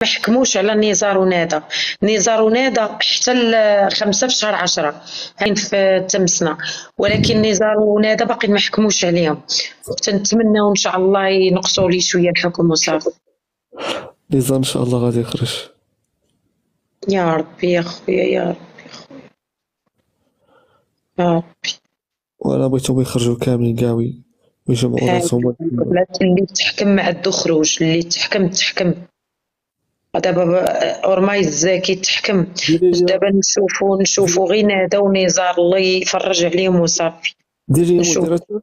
حكموش على نزار ونادى. نزار ونادى حتى 5 في شهر 10 هاين في تمسنا، ولكن نزار ونادى باقي ما حكموش عليهم. تنتمناو ان شاء الله ينقصوا لي شويه الحكم وصافي. نزار ان شاء الله غادي يخرج. يا ربي يا خويا، يا ربي يا خويا، يا ربي. وانا بغيتهم يخرجوا كاملين كاع ويجمعوا راسهم. اللي تحكم ما عندو خروج، اللي تحكم. دابا اورماي الزاكي تحكم، دابا نشوفوا غير نادا ونزار الله يفرج عليهم وصافي. ديري موديراتور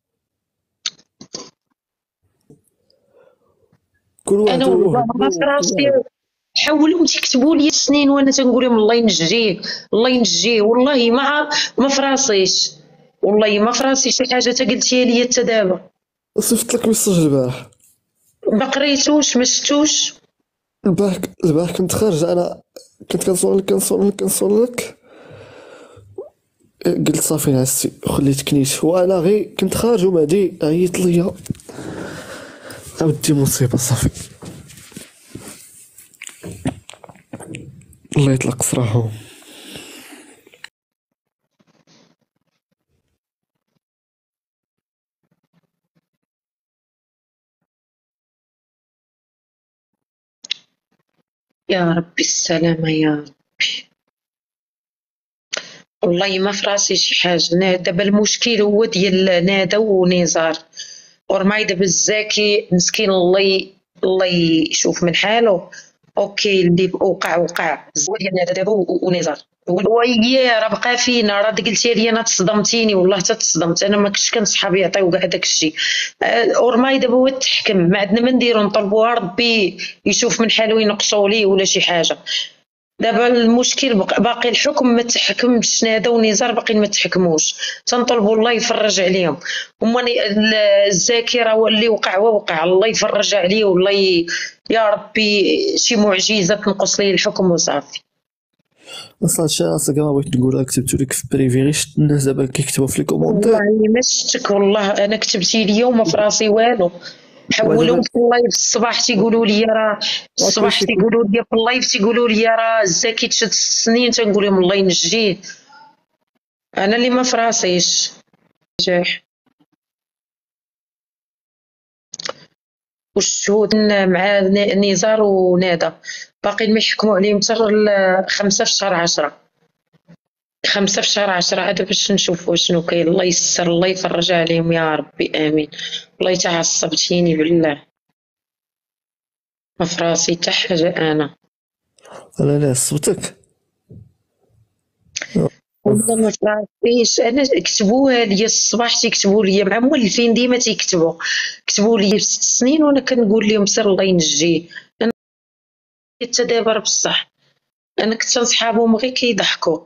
كل واحد انا والله ما في راسي، حاولوا تكتبوا لي السنين وانا تنقول لهم الله ينجيه الله ينجيه، والله ما في راسيش، والله ما في راسي شي حاجه تا قلتيها لي حتى دابا. صيفط لك ميساج البارح، ما قريتوش ما شفتوش. البارح كنت خارج، انا كنت كنصور لك قلت صافي نعستي وخليتك نيت، وانا غير كنت خارج ومهدي عيط ليا اودي مصيبه صافي. الله يطلق سراحهم. يا ربي السلامه يا ربي، والله ما في راسي شي حاجه. دابا المشكل هو ديال نادا ونزار، ورماي دابا الزاكي مسكين الله يشوف من حاله. اوكي اللي وقع هو ديال نادا دابا ونزار. ويا راه بقى فينا، راه قلتي لي انا تصدمتيني، والله حتى تصدمت، انا ما كنتش كنصحاب يعطيو كاع داك الشيء. ورماي دابا هو تحكم، ما عندنا ما نديرو، نطلبوها ربي يشوف من حاله ينقصوا ليه ولا شي حاجه. دابا المشكل باقي الحكم ما تحكمش، نادا ونزار باقيين ما تحكموش، تنطلبوا الله يفرج عليهم. هما الزاكي راه هو اللي وقع الله يفرج عليه، والله يا ربي شي معجزه تنقص ليه الحكم وصافي. اصلا هادشي راسك ما بغيت نقولها، كتبتو لك في بريفي غير شفت الناس دابا كيكتبوا في لي كومونتير. والله ما شفتك، والله انا كتبتي لي وما في راسي والو. حولوا في اللايف الصباح تيقولوا لي راه الصباح تيقولوا لي في اللايف تيقولوا لي راه الزاكي تشد السنين، تنقول لهم الله ينجيه، انا اللي ما في راسيش. والشهود مع نزار ونادا باقي ما يحكموا عليهم حتى 5 في شهر 10. 5 في شهر 10 عاد باش نشوفوا شنو كاين. الله يسر الله يفرج عليهم يا ربي امين. والله تعصبتيني بالله، ما في راسي حتى حاجه انا. لا صوتك والله ما في راسيش انا. كتبوها لي الصباح، تيكتبوا لي مع مولفين ديما كتبوا لي ب6 سنين، وانا كنقول لهم سير الله ينجيه. انا حتى دابا بصح انا كنت نصحابهم غير كيضحكوا.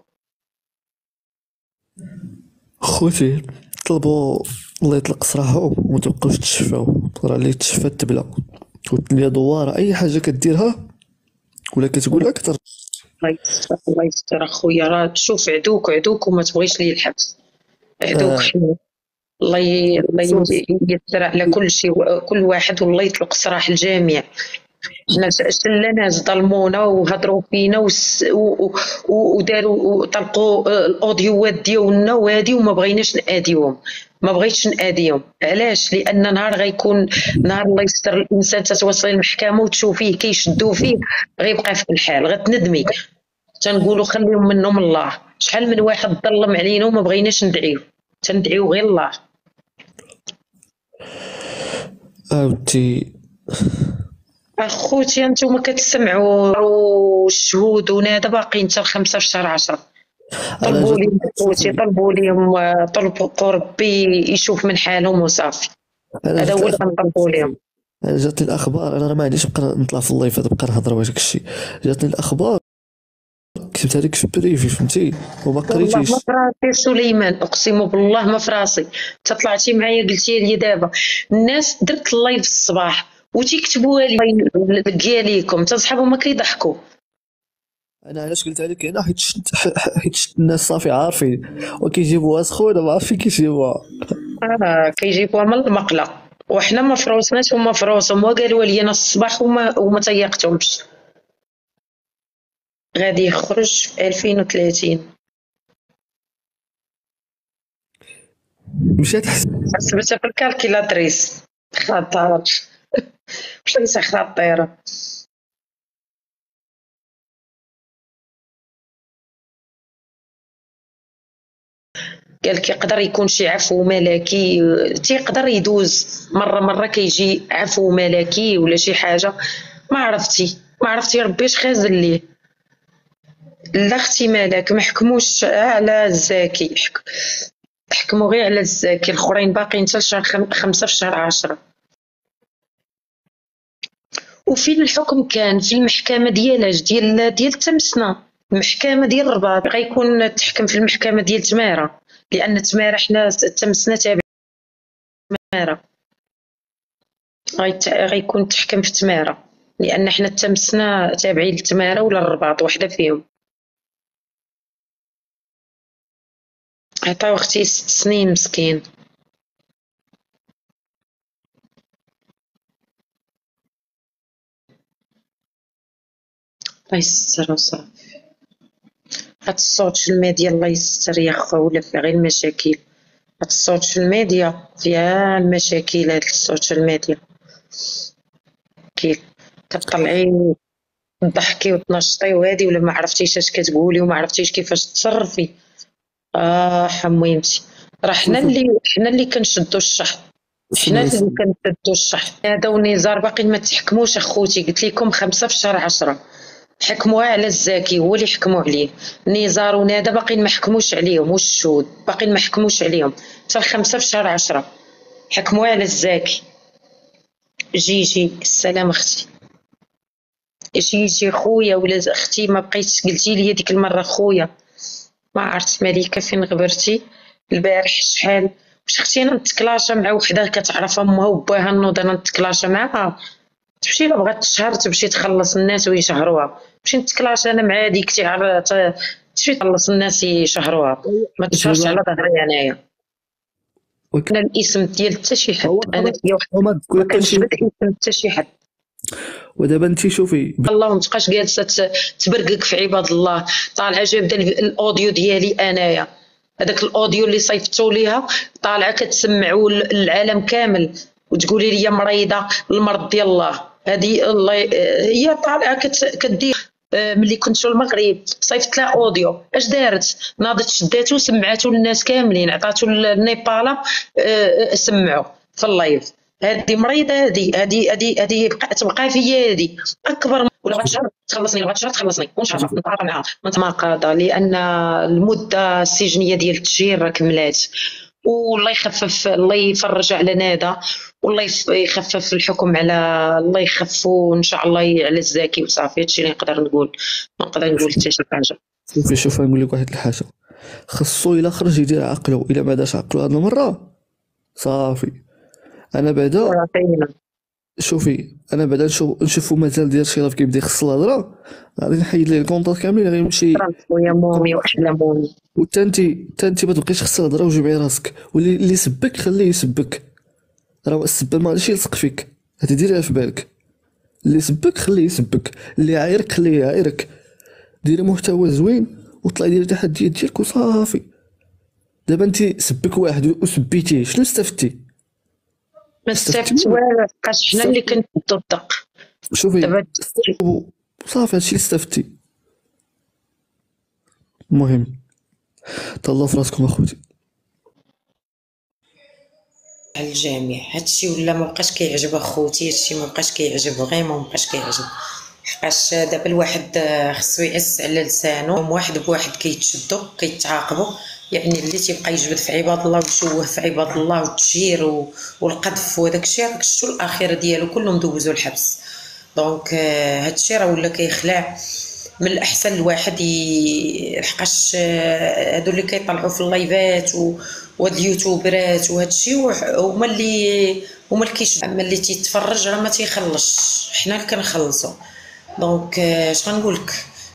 خوتي طلبوا الله يطلق سراحهم وما تبقاوش تشفاو، راه اللي تشفى تبلا، والدنيا دواره اي حاجه كديرها ولا كتقول اكثر. الله يستر اخويا، راه شوف عدوك وما تبغيش ليه الحبس، عدوك حنا. الله ييسر على كل شيء كل واحد، والله يطلق سراح الجميع. حنا شلا ناس ظلمونا وهضروا فينا وداروا طلقوا الاوديوات ديالنا وهادي، وما بغيناش ناديوهم، ما بغيتش ناديهم. علاش؟ لان نهار غيكون نهار الله يستر الانسان تتوصل للمحكمه وتشوفيه كيشدوا فيه، غيبقى في الحال غتندمي. تنقولوا خليهم منهم الله. شحال من واحد ظلم علينا وما بغيناش ندعيو، تندعيو غير الله. عاودتي اخوتي انتم كتسمعوا والشهود ونادا باقيين حتى 5 في شهر 10. طلبوا لي خوتي، طلبوا لهم، طلبوا ربي يشوف من حالهم وصافي. هذا هو اللي كنطلبوا لهم. انا جاتني الاخبار، انا راه ما عنديش نبقى نطلع في اللايف نبقى نهضر واش داكشي. جاتني الاخبار كتبتها لك في بريفي فهمتي وما قريتيش. والله ما في راسي سليمان، اقسم بالله ما في راسي. طلعتي معايا قلتي لي دابا الناس درت اللايف الصباح وتيكتبوها لي لقيا ليكم تصحابوا ما كيضحكوا. انا علاش قلت لك هنا حيت الناس صافي عارفين وكيجيبوها سخونه، ما عارفين كيجيبوها. كيجيبوها من المقله، وحنا ما فروسناش هما فروسهم، وقالوا لي انا الصباح وما تيقتهمش. غادي يخرج في 2030. مشات حسبتها في الكالكيلاتريس. خطر. واش ليس خطيرة. قالك يقدر يكون شي عفو ملكي، تيقدر يدوز مرة كيجي عفو ملكي ولا شي حاجة. ما عرفتي ربي اش خازن ليه. لا اختي مالك، ما حكموش على الزاكي، حكموا غير على الزاكي، الاخرين باقيين حتى لشهر 5 في شهر 10. وفين الحكم كان؟ في المحكمة ديال تمسنا، المحكمة ديال الرباط. غيكون تحكم في المحكمة ديال تمارة، لأن تمارة حنا تمسنا تابع تمارة. غيكون تحكم في تمارة، لأن حنا تمسنا تابعين لتمارة ولا الرباط، وحدة فيهم. عطاو اختي 6 سنين مسكين. الله يستر وصافي. هاد السوشيال ميديا الله يستر يا خو، ولا فيها غير المشاكل. هاد السوشيال ميديا فيها المشاكل. هاد السوشيال ميديا كطلعي تضحكي وتنشطي وهادي، ولا ما عرفتيش اش كتقولي وما عرفتيش كيفاش تصرفي. حمويمتي، راه حنا اللي كنشدو الشحط. حنا اللي كنشدو الشحط. هذا ونزار باقيين ما تحكموش اخوتي. قلت لكم 5 في شهر 10 حكموها على الزاكي، هو اللي حكموا عليه. نزار ونادا باقيين ما حكموش عليهم، والشهود باقيين ما حكموش عليهم حتى 5 في شهر 10 حكموها على الزاكي. جي السلام اختي. يجي خويا ولا اختي، ما بقيتش قلتي لي ديك المره خويا. ما عرفت مالكه فين غبرتي البارح شحال. واش اختي انا نتكلاشا مع وحده كتعرف امها وباها نوض انا نتكلاشا معاها؟ تمشي لا بغات تشهر تمشي تخلص الناس ويشهروها. مشي نتكلاشا انا مع هذيك تمشي تخلص الناس يشهروها. ما تشهرش على ظهري انايا. انا الاسم ديال حتى شي حد، انا فيا واحد ما كنجبد اسم حتى شي حد. ودابا انت شوفي الله ما تبقاش جالسه تبرقك في عباد الله. طالعه جابده الاوديو ديالي انايا، هذاك الاوديو اللي صيفطوا ليها، طالعه كتسمعوا العالم كامل وتقولي لي مريضه المرض ديال الله. هذه الله هي طالعه كدير. ملي كنت في المغرب صيفط لها اوديو، اش دارت؟ ناضت شداتو سمعاتو للناس كاملين، عطاتو للنيبالا سمعوا في اللايف. هذه مريضه، هذه تبقى فيا هذه اكبر. ولا بغات شهر تخلصني، بغات شهر تخلصني ونشهر نتعاطى معاها ما قاضى، لان المده السجنيه ديال التشهير راه كملات. والله يخفف، الله يفرج على نادا، والله يخفف الحكم على، الله يخفو ان شاء الله على الزاكي وصافي. هادشي اللي نقدر نقول، ما نقدر نقول حتى شي حاجه. شوف نقول لك واحد الحاجه، خصو الا خرج يدير عقلو، الا ما دارش عقلو هاد المره صافي. انا بعدا شوفي، انا بعدا نشوفو مازال داير شي لاف كيبدا يخص الهضره، غادي نحيد ليه الكونطات كاملين، غيمشي خويا مومي واحلى مومي. وتا ما تبقيش خص الهضره وجمعي راسك، واللي يسبك خليه يسبك، راه السب ما غاديش يلصق فيك، هادي ديريها في بالك. اللي يسبك خليه يسبك، اللي يعايرك خليه يعايرك. ديري محتوى زوين وطلعي ديري تحديات ديالك وصافي. دابا انت سبك واحد وسبيتيه، شنو استفدتي؟ ما استفدت والو، بقاش حنا اللي كنشدو الدق. شوفي صافي، هادشي اللي استفدتي. المهم تهلاو في راسكم اخوتي. على الجميع هادشي ولا ما بقاش كيعجب اخوتي، هادشي ما بقاش كيعجب، غير ما بقاش كيعجب. حقاش دابا الواحد خصو يعس على لسانو، واحد بواحد كيتشدوا كيتعاقبوا. يعني اللي تيبقى يجبد في عباد الله ويشوه في عباد الله والتشهير والقذف وداك الشيء، راك شفتوا الاخيره ديالو كلهم دوزوا الحبس. دونك هادشي راه ولا كيخلع. من الاحسن الواحد لحقاش هادو اللي كيطلعوا في اللايفات وهاد اليوتيوبرات وهادشي هما اللي كيشبعوا. اما اللي تيتفرج راه ما تيخلصش، حنا اللي كنخلصوا. دونك اش غنقول لك،